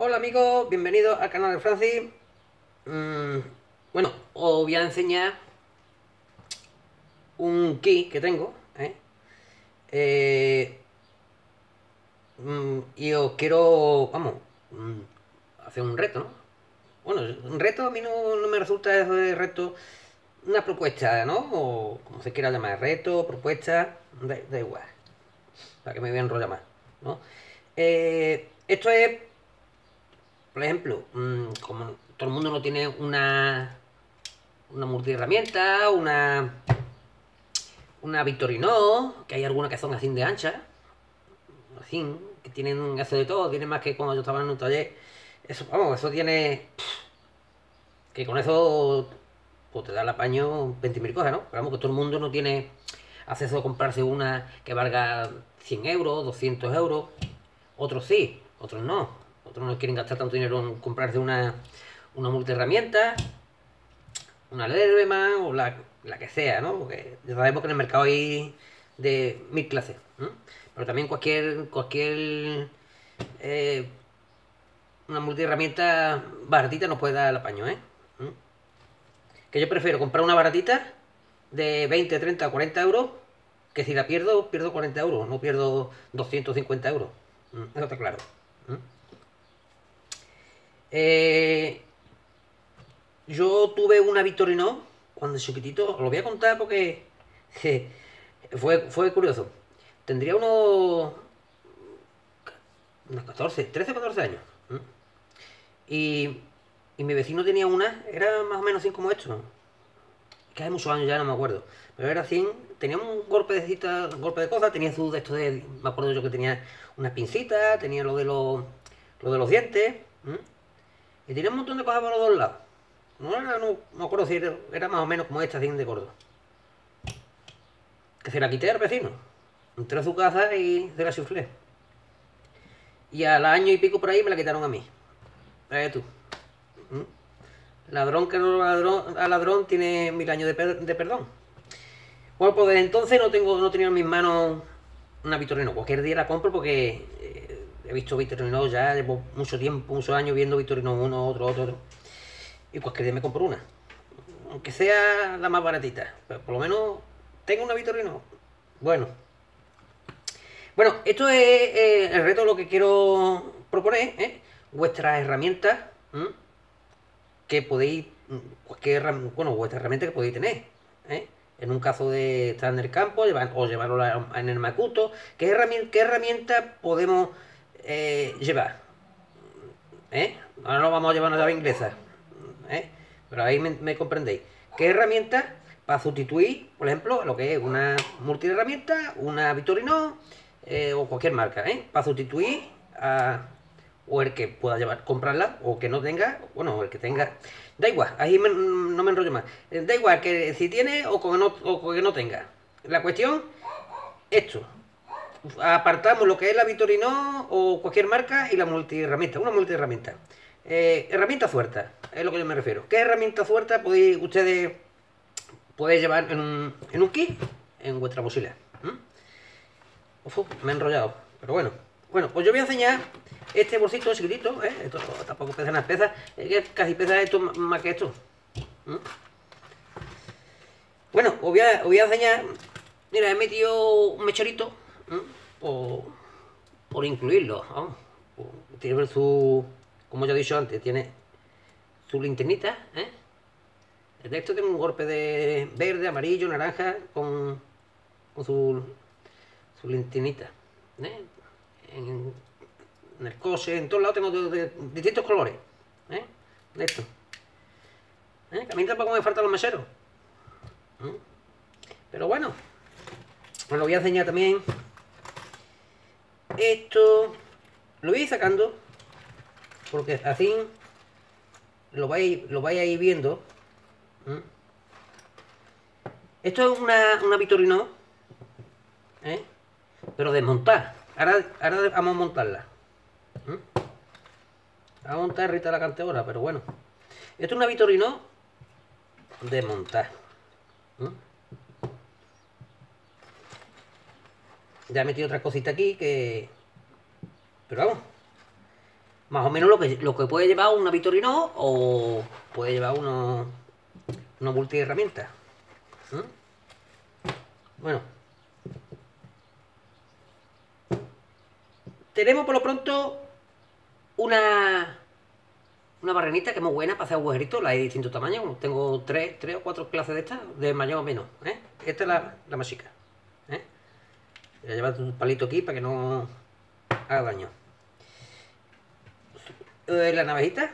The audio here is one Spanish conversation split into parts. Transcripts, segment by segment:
Hola amigos, bienvenidos al canal de Francis. Mm, bueno, os voy a enseñar un kit que tengo, ¿eh? Eh, y os quiero, vamos, hacer un reto, ¿no? Bueno, un reto a mí no me resulta eso de reto, una propuesta, ¿no? O como se quiera llamar, reto, propuesta, da igual, para que me voy a enrollar más, ¿no? Esto es, por ejemplo, como todo el mundo no tiene una multiherramienta, una Victorinox, que hay algunas que son así de ancha, así, que tienen eso de todo, tienen más que cuando yo estaba en un taller. Eso, vamos, eso tiene. Que con eso pues te da el apaño 20.000 cosas, ¿no? Pero vamos, que todo el mundo no tiene acceso a comprarse una que valga 100 euros, 200 euros. Otros sí, otros no. Otros no quieren gastar tanto dinero en comprarse una multiherramienta, una Leatherman o la que sea, ¿no? Porque ya sabemos que en el mercado hay de mil clases, ¿no? Pero también cualquier eh, una multiherramienta baratita nos puede dar el apaño, ¿eh? ¿Mm? Que yo prefiero comprar una baratita de 20, 30, 40 euros, que si la pierdo 40 euros, no pierdo 250 euros. Eso está claro. ¿Mm? Eh, yo tuve una Victorinox cuando chiquitito, os lo voy a contar porque fue curioso. Tendría unos 14, 13 14 años. ¿Mm? Y, y mi vecino tenía una, era más o menos así como esto. Que hace muchos años ya no me acuerdo. Pero era así, tenía un golpe de cita, un golpe de cosas, tenía su de esto de. Me acuerdo yo que tenía unas pincitas, tenía lo de los dientes. Y tenía un montón de cosas por los dos lados. No me acuerdo si era más o menos como esta, así de gordo. Que se la quité al vecino. Entré a su casa y se la suflé. Y al año y pico por ahí me la quitaron a mí. Tú. ¿Mm? Ladrón que no ladrón, a ladrón tiene 1000 años de perdón. Bueno, pues desde entonces no tenía en mis manos una Victorino. Cualquier día la compro porque he visto Victorino ya, llevo mucho tiempo, muchos años viendo Victorino uno, otro. Y cualquier día me compro una. Aunque sea la más baratita. Pero por lo menos tengo una Victorino. Bueno. Bueno, esto es el reto, lo que quiero proponer, ¿eh? Vuestras herramientas, que podéis, bueno, vuestra herramienta que podéis tener, ¿eh? En un caso de estar en el campo o llevarlo en el Macuto, qué herramienta podemos llevar? ¿Eh? Ahora no vamos a llevar una llave inglesa, ¿eh? Pero ahí me comprendéis. ¿Qué herramienta para sustituir, por ejemplo, lo que es una multiherramienta, una Victorinox o cualquier marca, ¿eh? Para sustituir a, o el que pueda llevar, comprarla, o que no tenga, bueno, el que tenga, da igual, ahí no me enrollo más, da igual que si tiene o que no tenga. La cuestión, esto, apartamos lo que es la Victorinox o cualquier marca y la multiherramienta, una multiherramienta. Herramienta suelta, es lo que yo me refiero. ¿Qué herramienta suelta podéis ustedes llevar en un kit en vuestra mochila? Uf, me he enrollado, pero bueno. Bueno, pues yo voy a enseñar este bolsito chiquitito, ¿eh? Esto tampoco pesa nada, que casi pesa esto más que esto. ¿Mm? Bueno, os voy a enseñar. Mira, he metido un mechorito, por, por incluirlo, vamos. Tiene su, como ya he dicho antes, tiene su linternita, ¿eh? El texto tiene un golpe de verde, amarillo, naranja, con su linternita, ¿eh? En, en el coche, en todos lados tengo de distintos colores, ¿eh? De esto, ¿eh? Que a mí tampoco me faltan los meseros, ¿eh? Pero bueno, os lo voy a enseñar también. Esto lo voy a ir sacando porque así lo vais a ir viendo. Esto es una Victorinox, ¿eh? Pero desmontar. Ahora vamos a montarla. Vamos a montar Rita la Canteora, pero bueno. Esto es una Victorinox desmontar. Ya he metido otra cosita aquí que. Pero vamos. más o menos lo que puede llevar una Victorinox o puede llevar una multiherramienta. Bueno, tenemos por lo pronto una barrenita que es muy buena para hacer agujeritos. La hay de distintos tamaños. Tengo tres o cuatro clases de estas, de mayor o menos. Esta es la más chica. Voy a llevar un palito aquí para que no haga daño. La navajita.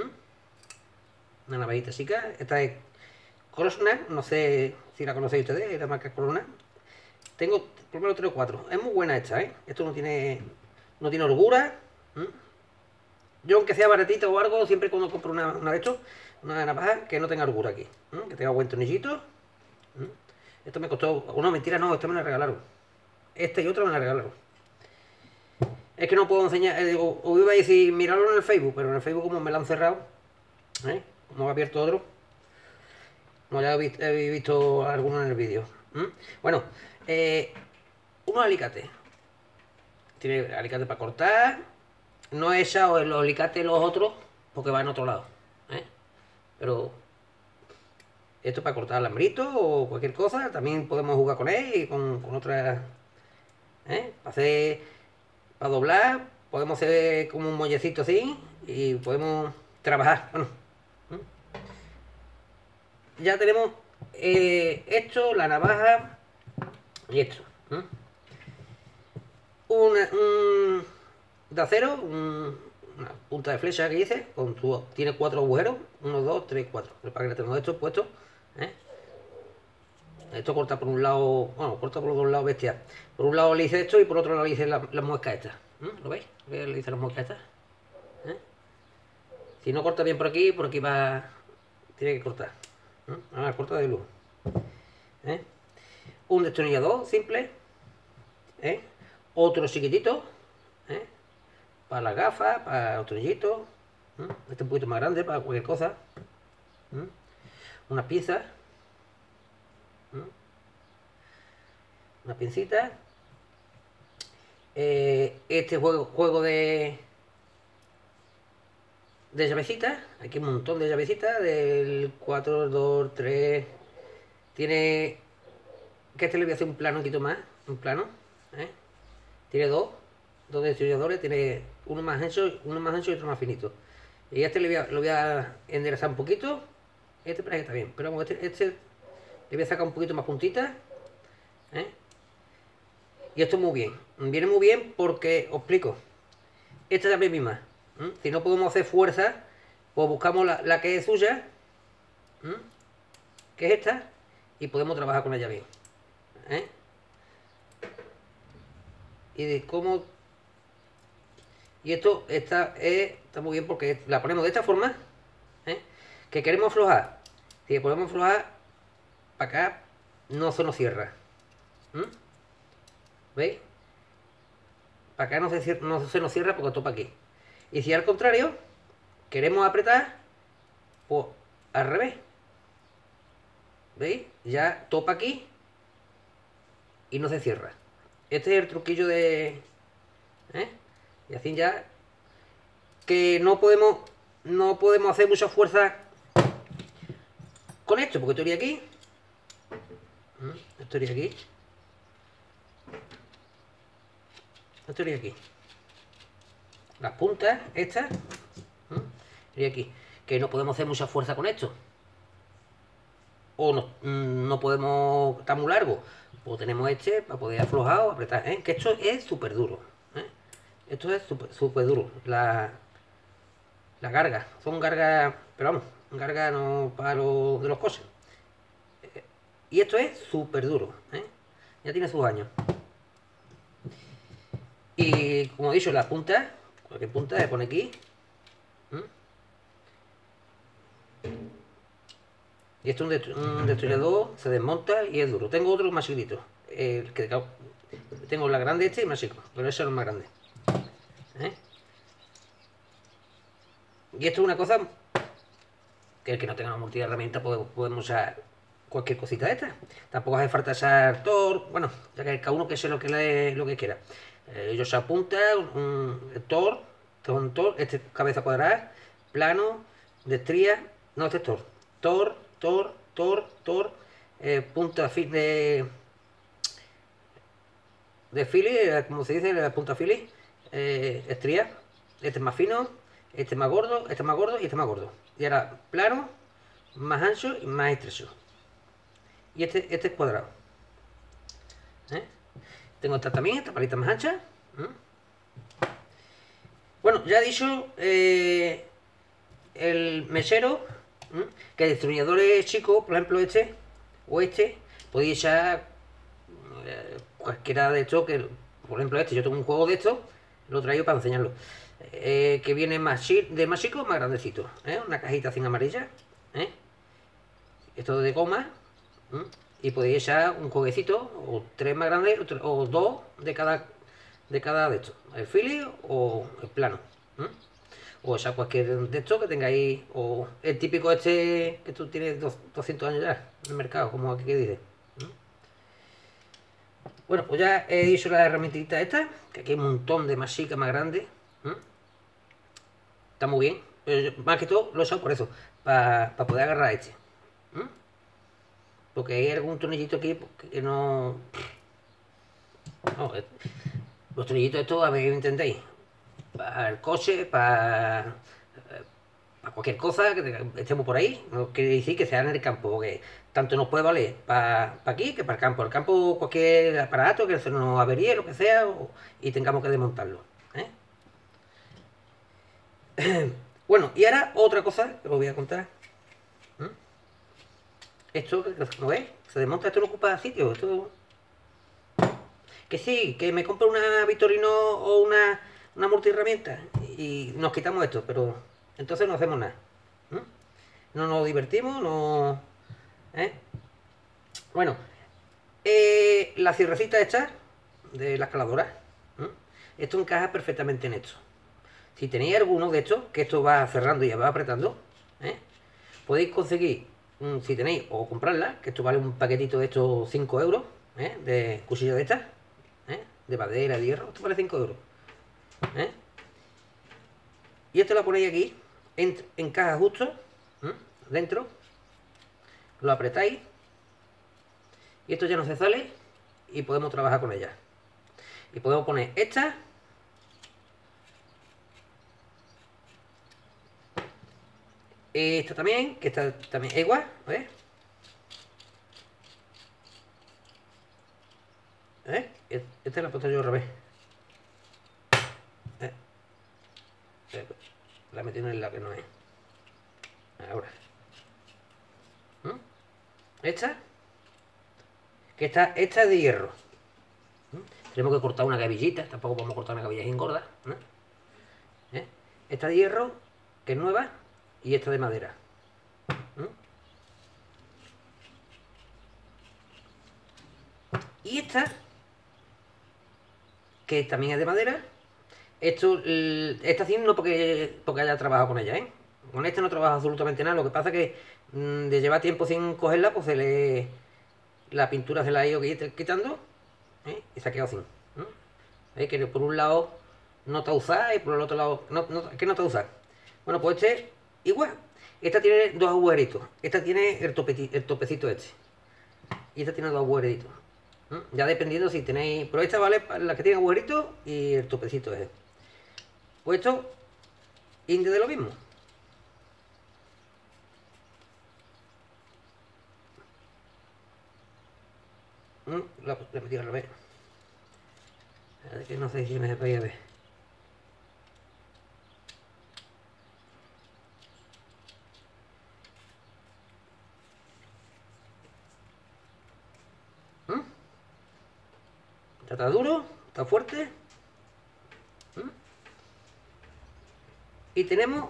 Una navajita chica. Esta es Crosnack. No sé si la conocéis ustedes. Es la marca Crosnack. Tengo por lo menos 3 o 4. Es muy buena esta, Esto no tiene holgura. Yo, aunque sea baratito o algo, siempre cuando compro una de estos, una navaja, que no tenga holgura aquí. Que tenga buen tornillito. Esto me costó... No, mentira, no. Esto me la regalaron. Esta y otra me la regalaron. Es que no puedo enseñar... os iba a decir, mirarlo en el Facebook, pero en el Facebook como me lo han cerrado, como he abierto otro, como ya habéis visto algunos en el vídeo. Bueno, unos alicates. Tiene alicate para cortar. No he echado los alicates los otros porque va en otro lado. Pero esto es para cortar alambritos o cualquier cosa. También podemos jugar con él y con otras. Para doblar. Podemos hacer como un mollecito así y podemos trabajar. Bueno, ya tenemos esto, la navaja y esto. Un de acero, una punta de flecha que dice, tiene 4 agujeros, 1, 2, 3, 4. Para que le tengo esto puesto. Esto corta por un lado, bueno, corta por los dos lados bestia. Por un lado le hice esto y por otro lado le hice las muescas estas. ¿Lo veis? Le hice las muescas estas. Si no corta bien por aquí va. Tiene que cortar. Ahora corta de luz. Un destornillador simple. Otro chiquitito. Para las gafas, para los tornillitos. Este un poquito más grande para cualquier cosa. Una pinza. Una pincita. Este juego de llavecitas. Aquí un montón de llavecitas. Del 4, 2, 3. Tiene... Que este le voy a hacer un plano un poquito más. Un plano. Tiene dos destornilladores. Tiene uno más ancho y otro más finito. Y este lo voy a enderezar un poquito. Este parece que está bien. Pero vamos, este le voy a sacar un poquito más puntita. Y esto muy bien. Viene muy bien porque, os explico. Esta también es misma. Si no podemos hacer fuerza, pues buscamos la que es suya. Que es esta. Y podemos trabajar con ella bien. Y de cómo... Y esto está muy bien porque la ponemos de esta forma. Que queremos aflojar. Si podemos aflojar para acá, no se nos cierra. ¿Veis? Para acá no se nos cierra porque topa aquí. Y si al contrario queremos apretar, pues al revés. ¿Veis? Ya topa aquí y no se cierra. Este es el truquillo de... Y así ya... Que no podemos hacer mucha fuerza con esto, porque esto iría aquí. Esto iría aquí. Esto iría aquí. Las puntas, estas. Iría aquí. Que no podemos hacer mucha fuerza con esto. O no podemos estar muy largo. Pues tenemos este para poder aflojar o apretar. Que esto es súper duro. Esto es súper duro. Las gargas. Son gargas, pero vamos, gargas no para de los coches. Y esto es súper duro. Ya tiene sus años. Y como he dicho, las puntas, cualquier punta se pone aquí. Y esto es un destornillador, se desmonta y es duro. Tengo otro más chiquitito. Tengo la grande y más chico, pero ese es el más grande. Y esto es una cosa que el que no tenga una multiherramienta podemos usar cualquier cosita de esta. Tampoco hace falta usar Thor, bueno, ya que cada uno que sea lo que quiera. Yo se apunta un Thor, Tor, este cabeza cuadrada, plano, de estría, no, este es tor, punta de fili, como se dice, la punta fili, estría, este es más fino, este es más gordo, este es más gordo y este es más gordo. Y ahora plano, más ancho y más estrecho. Y este es cuadrado. Tengo esta también, esta palita más ancha. Bueno, ya he dicho el mechero, que el destornillador es chico, por ejemplo este o este, podéis echar cualquiera de estos, que por ejemplo este, yo tengo un juego de estos, lo traigo para enseñarlo, que viene más chico, más grandecito, una cajita así amarilla, esto de goma, y podéis echar un jueguecito, o 3 más grandes, o 2 de cada de estos, el fili o el plano, o sea, cualquier de estos que tengáis, o el típico este que tú tienes 200 años ya en el mercado, como aquí que dice. Bueno, pues ya he dicho la herramientita esta, que aquí hay un montón de más chicas, más grandes. Está muy bien, pero más que todo lo he usado por eso, para poder agarrar este. Porque hay algún tornillito aquí que no... los tornillitos estos, a ver, ¿me entendéis? Para el coche, para cualquier cosa que estemos por ahí, no quiere decir que sea en el campo, porque tanto nos puede valer para aquí que para el campo. El campo, cualquier aparato que se nos averíe, lo que sea, y tengamos que desmontarlo. Bueno, y ahora otra cosa que os voy a contar. Esto, ¿no veis? Se desmonta, esto no ocupa sitio, esto... Que sí, que me compro una Victorino o una multiherramienta y nos quitamos esto, pero entonces no hacemos nada. No nos divertimos, no... Bueno, la cierrecita esta de la escaladora, esto encaja perfectamente en esto. Si tenéis alguno de estos, que esto va cerrando y va apretando, podéis conseguir, si tenéis, o comprarla, que esto vale un paquetito de estos 5 euros, de cuchillas de estas, de madera, de hierro, esto vale 5 euros. Y esto lo ponéis aquí, encaja justo, dentro, lo apretáis, y esto ya no se sale, y podemos trabajar con ella. Y podemos poner esta, esta también, que esta también es igual, ¿ves? Esta la he puesto yo al revés. La he metido en la que no es. Ahora. Esta. Que esta es de hierro. Tenemos que cortar una cabellita. Tampoco podemos cortar una cabella gorda. Esta de hierro, que es nueva. Y esta de madera. Y esta, que también es de madera. Esta sí no porque haya trabajado con ella, Con esta no trabajo absolutamente nada. Lo que pasa es que de llevar tiempo sin cogerla, pues la pintura se la ha ido quitando, y se ha quedado sin. ¿Veis? Que por un lado no está usada y por el otro lado que no está usada. Bueno, pues este igual. Esta tiene 2 agujeritos. Esta tiene el topecito este. Y esta tiene 2 agujeritos. Ya dependiendo si tenéis... Pero esta vale para la que tiene agujeritos y el topecito ese. Pues esto, inde de lo mismo. La he metido al revés. Que no sé si me vais a ver. Está duro, está fuerte. Y tenemos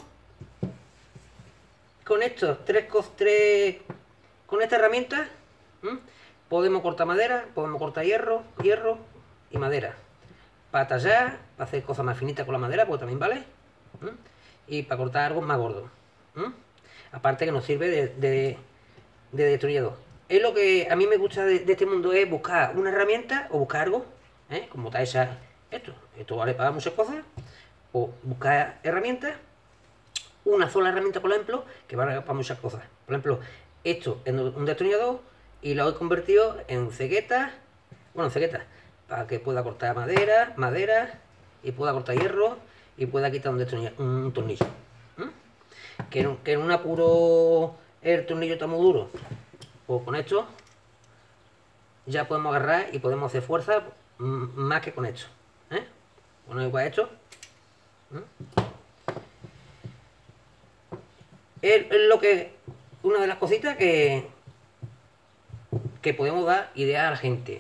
con estos con esta herramienta, podemos cortar madera, podemos cortar hierro y madera. Para tallar, para hacer cosas más finitas con la madera, pues también vale. Y para cortar algo más gordo. Aparte que nos sirve de destornillador. Es lo que a mí me gusta de este mundo, es buscar una herramienta o buscar algo, como está esa, esto vale para muchas cosas, o buscar herramientas, una sola herramienta, por ejemplo, que vale para muchas cosas. Por ejemplo, esto es un destornillador y lo he convertido en ceguetas, bueno, ceguetas, para que pueda cortar madera, y pueda cortar hierro, y pueda quitar un tornillo. Que en un apuro el tornillo está muy duro, pues con esto ya podemos agarrar y podemos hacer fuerza más que con esto. Bueno, igual esto. Es lo que, una de las cositas que podemos dar idea a la gente,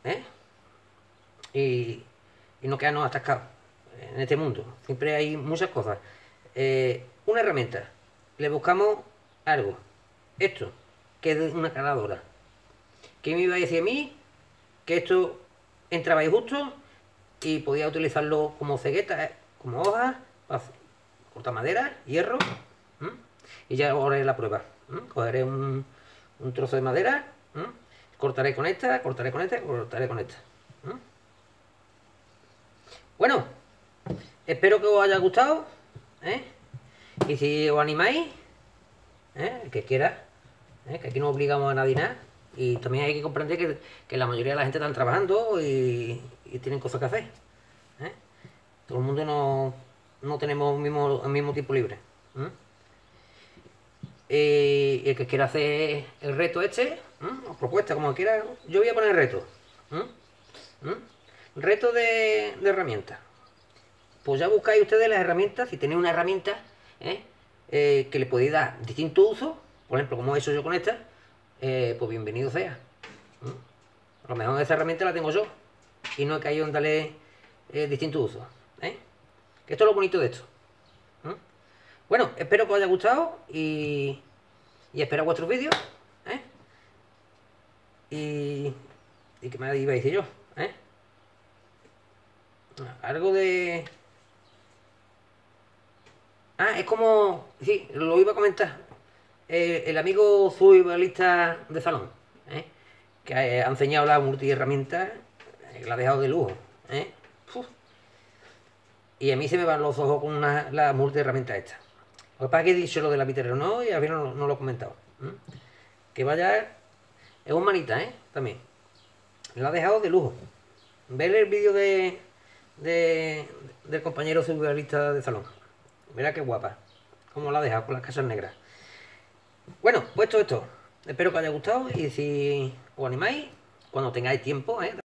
y no quedarnos atascados en este mundo. Siempre hay muchas cosas. Una herramienta, le buscamos algo, esto, que es una caladora. ¿Qué me iba a decir a mí? Que esto entraba ahí justo y podía utilizarlo como cegueta, como hoja, para cortar madera, hierro. Y ya haré la prueba. Cogeré un trozo de madera, cortaré con esta, cortaré con esta, cortaré con esta. Bueno, espero que os haya gustado, y si os animáis, el que quiera, que aquí no obligamos a nadie nada, y también hay que comprender que la mayoría de la gente están trabajando y tienen cosas que hacer. Todo el mundo no tenemos el mismo tiempo libre. Y el que quiera hacer el reto este, o propuesta, como quiera, yo voy a poner reto. Reto de herramientas. Pues ya buscáis ustedes las herramientas, si tenéis una herramienta que le podéis dar distinto uso, por ejemplo, como he hecho yo con esta, pues bienvenido sea. A lo mejor esa herramienta la tengo yo y no he caído en darle distinto uso. Que esto es lo bonito de esto. Bueno, espero que os haya gustado y espero vuestros vídeos. Y que me iba a decir yo. Algo de... es como... Sí, lo iba a comentar. El amigo survivalista de salón, que ha enseñado la multiherramienta, que la ha dejado de lujo. Y a mí se me van los ojos con la multiherramienta esta. Lo que pasa es que he dicho lo de la vitera, ¿no? Y al final no lo he comentado. Que vaya... Es un manita, también. La ha dejado de lujo. Ver el vídeo del compañero survivalista de salón. Verá qué guapa. Cómo la ha dejado con las casas negras. Bueno, puesto esto. Espero que os haya gustado y si os animáis, cuando tengáis tiempo,